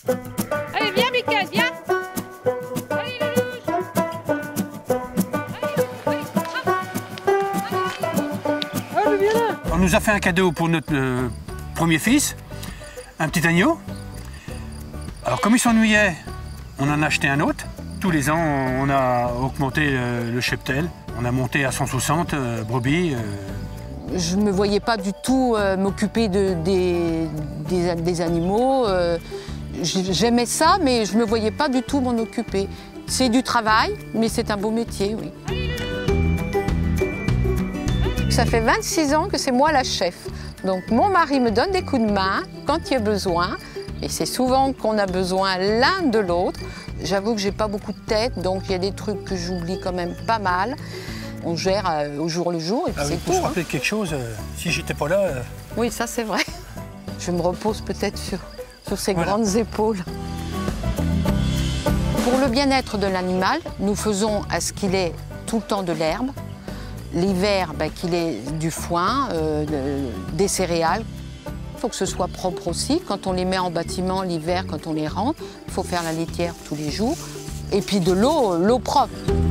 Allez, viens, Mickaël, viens. Allez, Lelouch. Allez, viens là. On nous a fait un cadeau pour notre premier fils, un petit agneau. Alors comme il s'ennuyait, on en a acheté un autre. Tous les ans, on a augmenté le cheptel. On a monté à 160 brebis. Je ne me voyais pas du tout m'occuper des animaux. J'aimais ça, mais je ne me voyais pas du tout m'en occuper. C'est du travail, mais c'est un beau métier, oui. Ça fait 26 ans que c'est moi la chef. Donc mon mari me donne des coups de main quand il y a besoin. Et c'est souvent qu'on a besoin l'un de l'autre. J'avoue que j'ai pas beaucoup de tête, donc il y a des trucs que j'oublie quand même pas mal. On gère au jour le jour et puis c'est pour tout. se rappeler de quelque chose, si j'étais pas là... Oui, ça c'est vrai. Je me repose peut-être sur ces grandes épaules. Pour le bien-être de l'animal, nous faisons à ce qu'il ait tout le temps de l'herbe. L'hiver, qu'il ait du foin, des céréales. Il faut que ce soit propre aussi. Quand on les met en bâtiment l'hiver, quand on les rentre, il faut faire la litière tous les jours. Et puis de l'eau propre.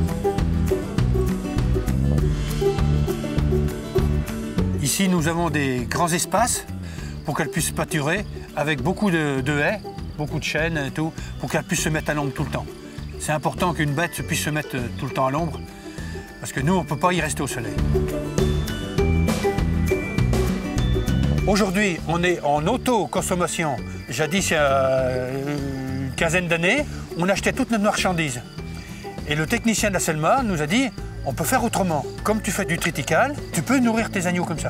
Ici, nous avons des grands espaces pour qu'elles puissent pâturer avec beaucoup de haies, beaucoup de chênes et tout, pour qu'elles puissent se mettre à l'ombre tout le temps. C'est important qu'une bête puisse se mettre tout le temps à l'ombre, parce que nous, on ne peut pas y rester au soleil. Aujourd'hui, on est en autoconsommation. Jadis, il y a une quinzaine d'années, on achetait toute notre marchandise. Et le technicien de la Selma nous a dit, on peut faire autrement. Comme tu fais du triticale, tu peux nourrir tes agneaux comme ça.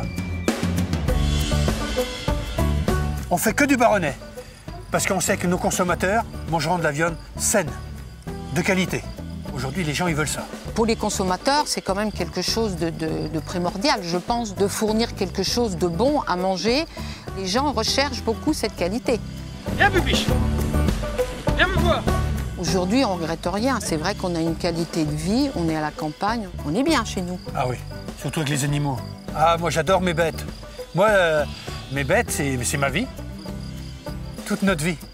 On fait que du baronnet, parce qu'on sait que nos consommateurs mangeront de la viande saine, de qualité. Aujourd'hui, les gens, ils veulent ça. Pour les consommateurs, c'est quand même quelque chose de primordial, je pense, de fournir quelque chose de bon à manger. Les gens recherchent beaucoup cette qualité. Viens, Bubiche. Viens me voir. Aujourd'hui, on ne regrette rien. C'est vrai qu'on a une qualité de vie, on est à la campagne, on est bien chez nous. Ah oui, surtout avec les animaux. Ah, moi, j'adore mes bêtes. Moi, mes bêtes, c'est ma vie. Toute notre vie.